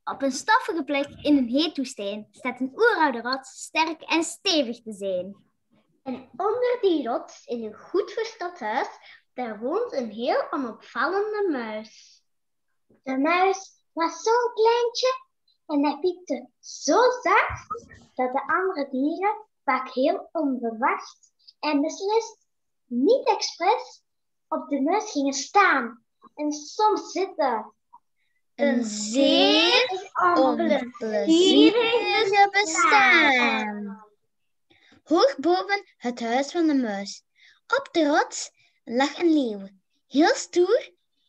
Op een stoffige plek in een heet woestijn staat een oeroude rots sterk en stevig te zijn. En onder die rots, in een goed verstopt huis, daar woont een heel onopvallende muis. De muis was zo'n kleintje en hij piepte zo zacht dat de andere dieren vaak heel onverwacht en beslist niet expres op de muis gingen staan en soms zitten. Een zeer onplezierige bestaan. Hoog boven het huis van de muis, op de rots, lag een leeuw. Heel stoer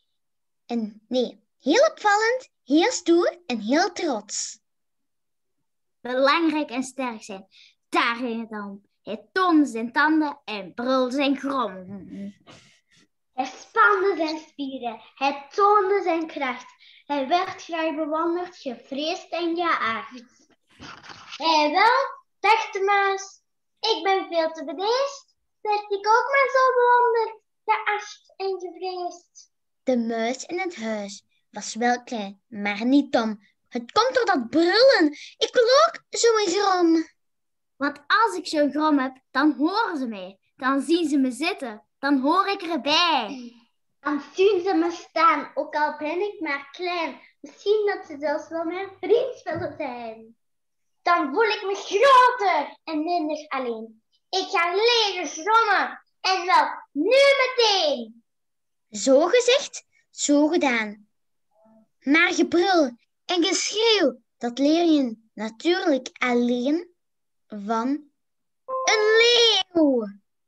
heel opvallend, heel stoer en heel trots. Belangrijk en sterk zijn, daar ging het om. Hij toonde zijn tanden en brulde zijn grom. Hij spande zijn spieren, hij toonde zijn kracht. Hij werd graag bewonderd, gevreesd en geacht. Hé wel, dacht de muis, ik ben veel te bedeesd. Werd ik ook maar zo bewonderd, geacht en gevreesd. De muis in het huis was wel klein, maar niet dom. Het komt door dat brullen. Ik wil ook zo'n grom. Want als ik zo'n grom heb, dan horen ze mij. Dan zien ze me zitten. Dan hoor ik erbij. Dan zien ze me staan, ook al ben ik maar klein. Misschien dat ze zelfs wel mijn vriend willen zijn. Dan voel ik me groter en minder alleen. Ik ga leren grommen. En wel nu meteen. Zo gezegd, zo gedaan. Maar gebrul en geschreeuw, dat leer je natuurlijk alleen van een leeuw.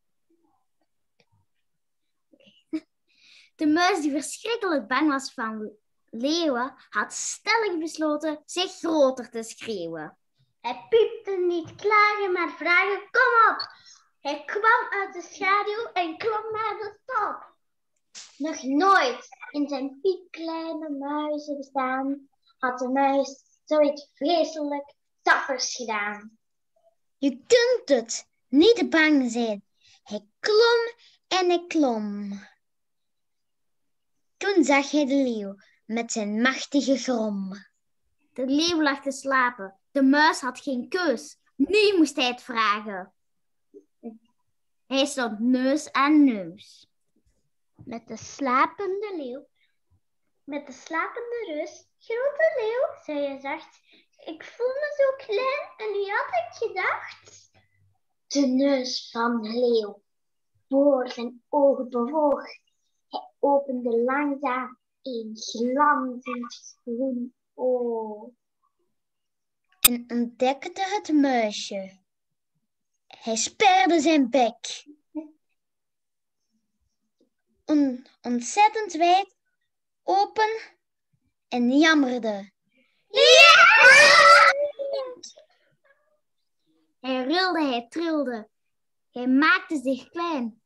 De muis, die verschrikkelijk bang was van leeuwen, had stellig besloten zich groter te schreeuwen. Hij piepte niet klagen, maar vragen, kom op. Hij kwam uit de schaduw en klom naar de top. Nog nooit in zijn piepkleine muizenbestaan had de muis zoiets vreselijk dappers gedaan. Je kunt het, niet bang zijn. Hij klom en hij klom. Toen zag hij de leeuw met zijn machtige grom. De leeuw lag te slapen. De muis had geen keus. Nu moest hij het vragen. Hij stond neus aan neus. Met de slapende leeuw, met de slapende reus, grote leeuw, zei hij zacht, ik voel me zo klein en nu had ik gedacht. De neus van de leeuw voor zijn ogen bewoog. Hij opende langzaam een glanzend groen oog. En ontdekte het muisje. Hij sperde zijn bek. Ontzettend wijd open en jammerde. Ja! Hij rilde, hij trilde. Hij maakte zich klein.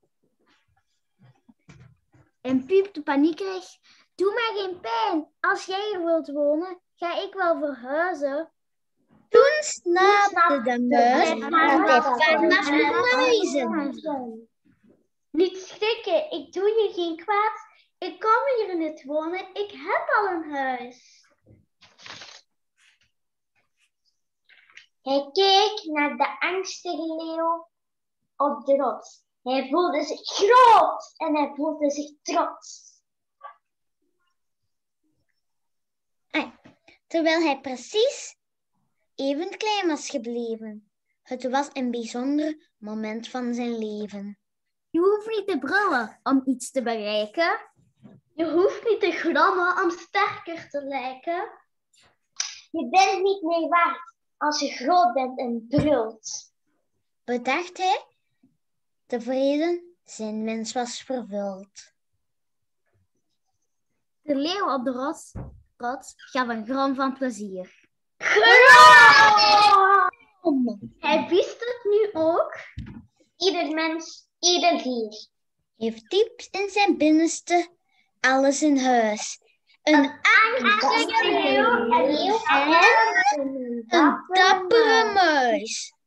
En piepte paniekerig. Doe mij geen pijn. Als jij hier wilt wonen, ga ik wel verhuizen. Toen snapte de muis dat hij bang was voor muizen. Niet schrikken, ik doe je geen kwaad. Ik kom hier niet wonen, ik heb al een huis. Hij keek naar de angstige leeuw op de rots. Hij voelde zich groot en hij voelde zich trots. Terwijl hij precies even klein was gebleven. Het was een bijzonder moment van zijn leven. Je hoeft niet te brullen om iets te bereiken. Je hoeft niet te grommen om sterker te lijken. Je bent niet meer waard als je groot bent en brult. Bedacht hij, tevreden, zijn wens was vervuld. De leeuw op de rots gaf een grom van plezier. Grom! Hij wist het nu ook. Ieder mens, ieder dier heeft diep in zijn binnenste alles in huis. Een angstige leeuw en een dappere muis.